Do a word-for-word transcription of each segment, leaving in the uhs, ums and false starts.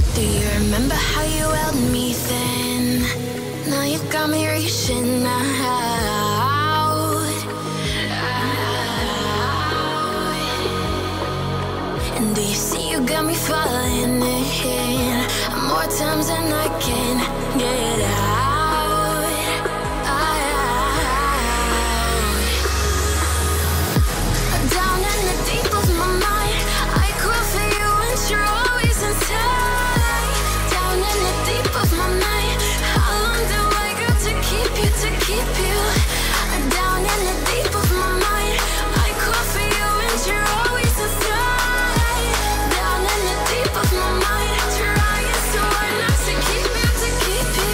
Do you remember how you held me then? Now you got me reaching out, out. And do you see you got me falling in more times than I can get out? Down in the deep of my mind, I crawl for you and you're always inside. Down in the deep of my mind, how long do I got to keep you, to keep you? Down in the deep of my mind, I crawl for you and you're always inside. Down in the deep of my mind, trying so hard not to keep you, to keep you.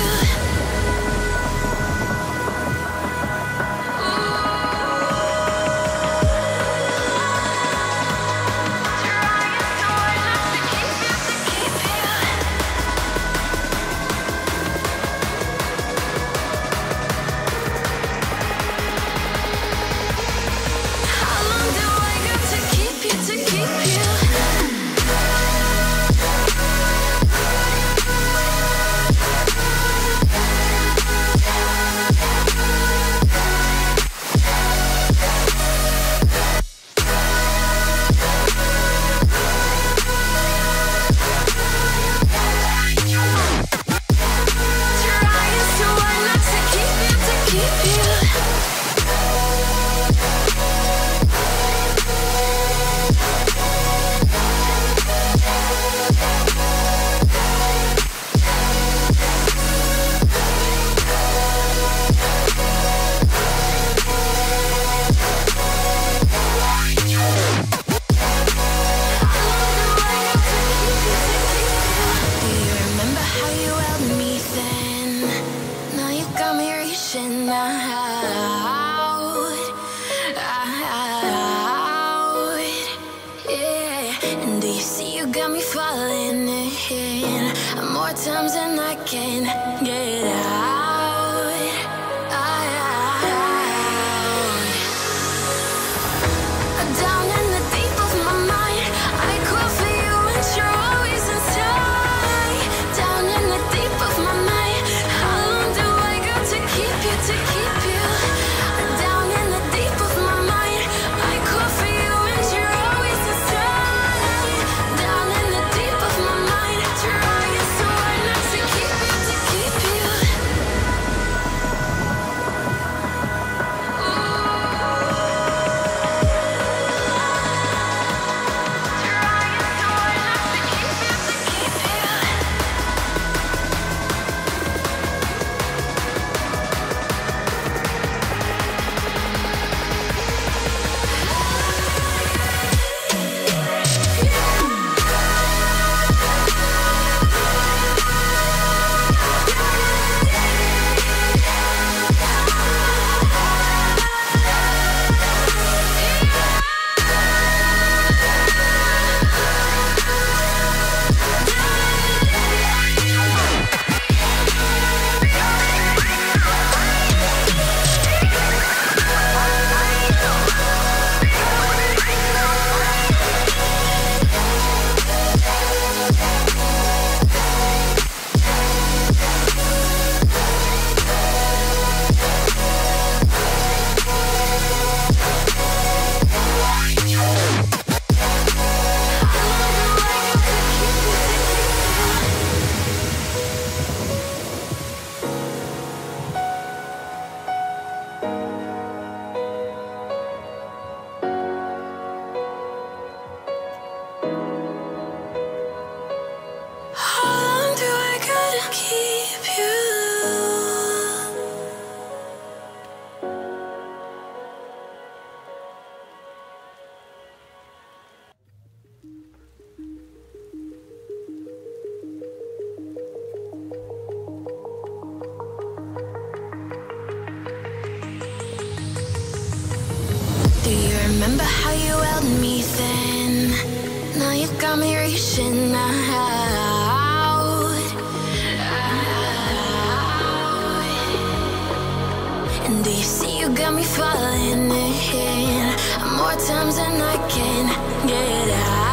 Times and I can't get out, out. Down in the deep of my mind, I crawl for you and you're always inside. Down in the deep of my mind, how long do I got to keep you, to keep you? Down in the deep of my mind, I crawl for you and you're always inside. Down in the deep of my mind, trying so hard not to keep you, to keep you. Do you remember how you held me then? Now you got me reaching out, out. And do you see you got me falling in more times than I can get out?